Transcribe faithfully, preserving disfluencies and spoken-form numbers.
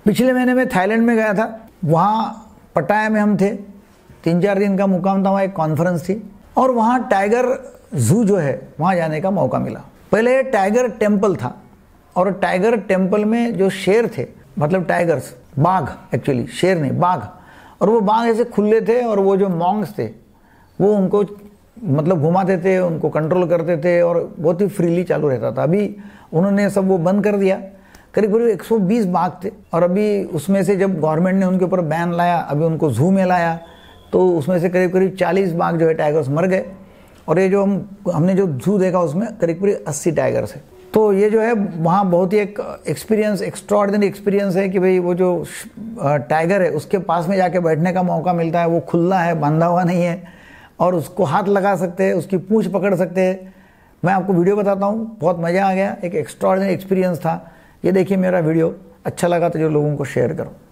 पिछले महीने में थाईलैंड में गया था, वहाँ पटाया में हम थे, तीन चार दिन का मुकाम था, वहाँ एक कॉन्फ्रेंस थी और वहाँ टाइगर जू जो है वहाँ जाने का मौका मिला। पहले टाइगर टेम्पल था और टाइगर टेम्पल में जो शेर थे, मतलब टाइगर्स, बाघ, एक्चुअली शेर नहीं बाघ, और वो बाघ ऐसे खुले थे और वो जो मॉन्क्स थे वो उनको मतलब घुमाते थे, उनको कंट्रोल करते थे और बहुत ही फ्रीली चालू रहता था। अभी उन्होंने सब वो बंद कर दिया। करीब करीब एक सौ बीस बाघ थे और अभी उसमें से जब गवर्नमेंट ने उनके ऊपर बैन लाया, अभी उनको जू में लाया, तो उसमें से करीब करीब चालीस बाघ जो है टाइगर्स मर गए और ये जो हम हमने जो जू देखा उसमें करीब करीब अस्सी टाइगर्स है। तो ये जो है वहाँ बहुत ही एक एक्सपीरियंस, एक्स्ट्राऑर्डिनरी एक्सपीरियंस है कि भाई वो जो टाइगर है उसके पास में जाके बैठने का मौका मिलता है। वो खुला है, बांधा हुआ नहीं है और उसको हाथ लगा सकते हैं, उसकी पूंछ पकड़ सकते हैं। मैं आपको वीडियो बताता हूँ, बहुत मज़ा आ गया, एक एक्स्ट्राऑर्डिनरी एक्सपीरियंस था। ये देखिए मेरा वीडियो, अच्छा लगा तो जो लोगों को शेयर करो।